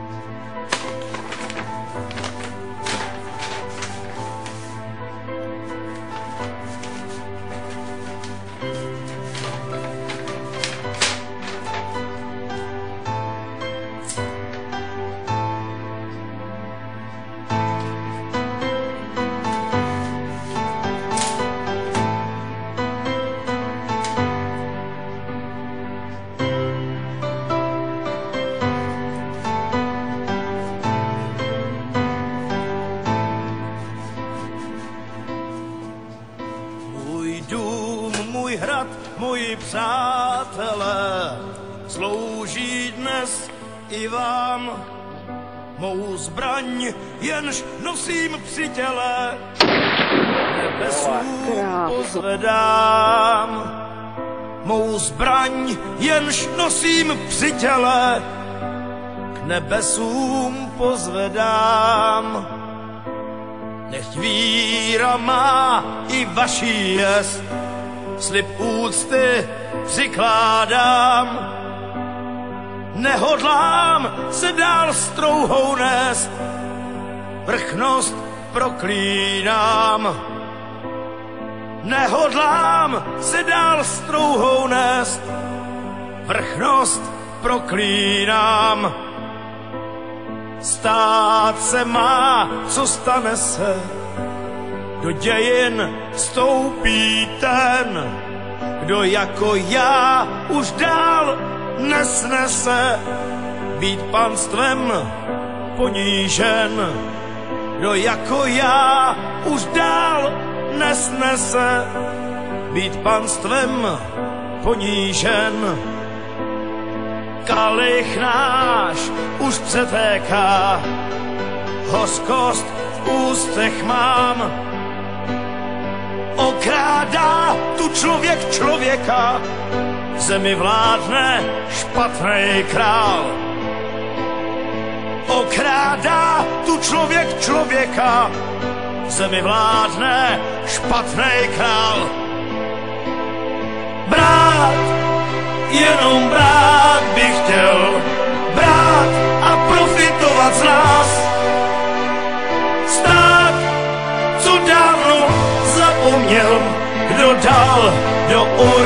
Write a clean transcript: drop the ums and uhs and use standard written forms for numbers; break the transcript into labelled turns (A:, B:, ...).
A: Můj hrad, moji přátelé, slouží dnes i vám. Mou zbraň jenž nosím při těle, nebesům pozvedám. Mou zbraň jenž nosím při těle, k nebesům pozvedám. Nechť víra má i vaší jest, slib úcty přikládám. Nehodlám se dál strouhou nést, vrchnost proklínám. Nehodlám se dál strouhou nést, vrchnost proklínám. Stát se má, co stane se, do dějin vstoupí ten, kdo jako já už dál nesnese být panstvem ponížen. Kdo jako já už dál nesnese být panstvem ponížen. Kalich náš už přetéká, hořkost v ústech mám. Okrádá tu člověk člověka, v zemi vládne špatný král. Okrádá tu člověk člověka, v zemi vládne špatný král. Brát, jenom brát bych chtěl, brát a profitovat z nás. Stát, co dávno zapomněl, kdo dal, kdo